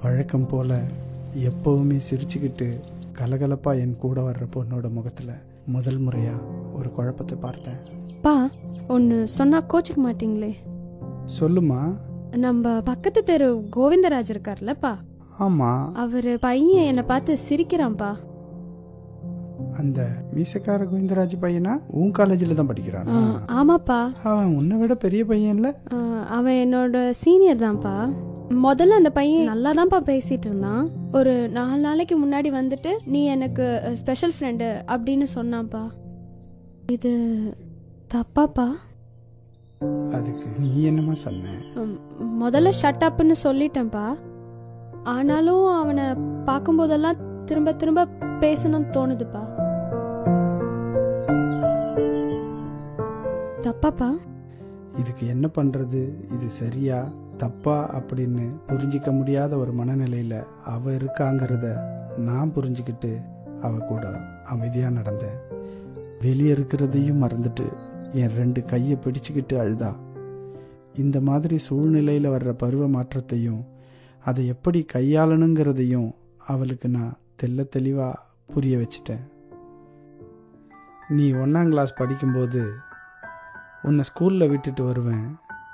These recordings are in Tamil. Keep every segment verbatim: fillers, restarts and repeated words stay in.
வழக்கம் போல் எப்போவுமே சிரிச்சுக்கிட்டு கலகலப்பாக என் கூட வர்ற பொண்ணோட முகத்தில் முதல் முறையாக ஒரு குழப்பத்தை பார்த்தேன். பா, ஒன்று சொன்னால் கோச்சிக்க மாட்டீங்களே? சொல்லுமா. நம்ம பக்கத்து தெரு கோவிந்தராஜ் இருக்கார்லப்பா. ஆமாம். அவர் பையன் என்னை பார்த்து சிரிக்கிறான்ப்பா. அந்த மீசக்கார கோவிந்தராஜ் பையனா? உன் காலேஜில் தான் படிக்கிறான்? ஆமாப்பா. அவன் உன்னை விட பெரிய பையன் இல்லை? அவன் என்னோட சீனியர் தான்ப்பா. முதல்ல அந்த பையன் நல்லா தான்ப்பா பேசிட்டு இருந்தான். ஒரு நாலு நாளைக்கு முன்னாடி வந்துட்டு நீ எனக்கு ஸ்பெஷல் ஃப்ரெண்டு அப்படின்னு சொன்னான்ப்பா. இது தப்பாப்பா? அதுக்கு நீ என்னமா சொன்ன? முதல்ல ஷட் அப்னு சொல்லிட்டேன்ப்பா. ஆனாலும் அவனை பார்க்கும்போதெல்லாம் திரும்ப திரும்ப பேசணும்னு தோணுதுப்பா. தப்பாப்பா? இதுக்கு என்ன பண்றது? இது சரியா தப்பா அப்படின்னு புரிஞ்சிக்க முடியாத ஒரு மனநிலையில அவ இருக்காங்கிறத நான் புரிஞ்சுக்கிட்டு அவ கூட அமைதியா நடந்தேன். வெளியே இருக்கிறதையும் மறந்துட்டு என் ரெண்டு கையை பிடிச்சுக்கிட்டு அழுதா. இந்த மாதிரி சூழ்நிலையில வர்ற பருவ மாற்றத்தையும் அதை எப்படி கையாளணுங்கிறதையும் அவளுக்கு நான் தெல்ல தெளிவா புரிய வச்சிட்டேன். நீ ஒன்னாம் கிளாஸ் படிக்கும்போது உன்னை ஸ்கூலில் விட்டுட்டு வருவேன்.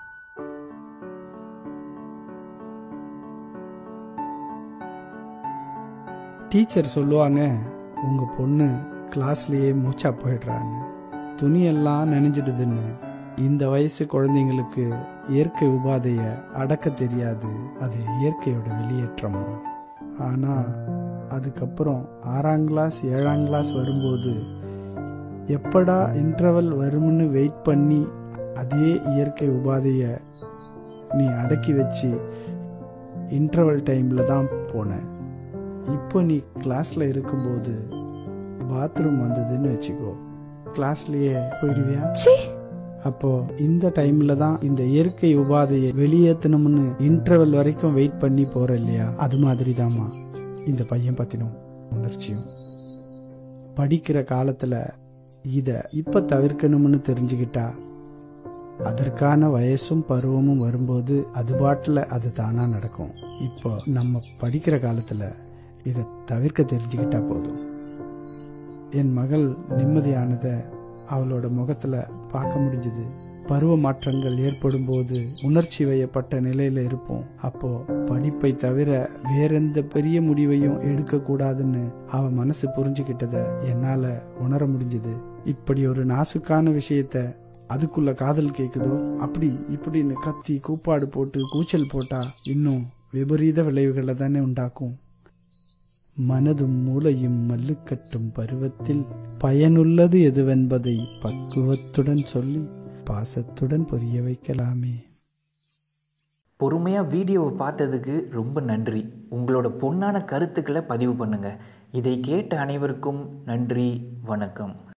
டீச்சர் சொல்லுவாங்க, உங்கள் பொண்ணு கிளாஸ்லேயே மூச்சா போயிடுறான்னு, துணியெல்லாம் நனைஞ்சிடுதுன்னு. இந்த வயசு குழந்தைங்களுக்கு இயற்கை உபாதையை அடக்க தெரியாது, அது இயற்கையோட வெளியேற்றமா. ஆனால் அதுக்கப்புறம் ஆறாம் கிளாஸ் ஏழாம் கிளாஸ் வரும்போது எப்படா இன்டர்வல் வரும்னு வெயிட் பண்ணி அதே இயற்கை உபாதைய நீ அடக்கி வச்சு இன்டர்வல் டைமில் தான் போன. இப்போ நீ கிளாஸில் இருக்கும்போது பாத்ரூம் வந்ததுன்னு வச்சுக்கோ, கிளாஸ்லேயே போயிடுவியா? அப்போ இந்த டைம்ல தான் இந்த இயற்கை உபாதையை வெளியேற்றணும்னு இன்டர்வல் வரைக்கும் வெயிட் பண்ணி போற இல்லையா? அது மாதிரி தாமா இந்த பையன் பத்தினும் உணர்ச்சியும். படிக்கிற காலத்துல இத இப்ப தவிர்க்கணும்னு தெரிஞ்சுக்கிட்டா அதற்கான வயசும் பருவமும் வரும்போது அது பாட்டுல அது தானா நடக்கும். இப்போ நம்ம படிக்கிற காலத்துல இதை தவிர்க்க தெரிஞ்சுக்கிட்டா போதும். என் மகள் நிம்மதியானத அவளோட முகத்துல பார்க்க முடிஞ்சது. பருவ மாற்றங்கள் ஏற்படும் போது உணர்ச்சி வயப்பட்ட நிலையில இருப்போம். அப்போ படிப்பை தவிர வேறெந்த பெரிய முடிவையும் எடுக்க கூடாதுன்னு அவ மனசு புரிஞ்சுக்கிட்டத என்னால உணர முடிஞ்சது. இப்படி ஒரு நாசுக்கான விஷயத்த அதுக்குள்ள காதல் கேக்குதோ அப்படி இப்படின்னு கத்தி கூப்பாடு போட்டு கூச்சல் போட்டா இன்னும் விபரீத விளைவுகளை தானே உண்டாக்கும். மனதும் மூளையும் மல்லுக்கட்டும் பருவத்தில் பயனுள்ளது எதுவென்பதை பக்குவத்துடன் சொல்லி பாசத்துடன் புரிய வைக்கலாமே. பொறுமையாக வீடியோவை பார்த்ததுக்கு ரொம்ப நன்றி. உங்களோட பொன்னான கருத்துக்களை பதிவு பண்ணுங்கள். இதை கேட்ட அனைவருக்கும் நன்றி, வணக்கம்.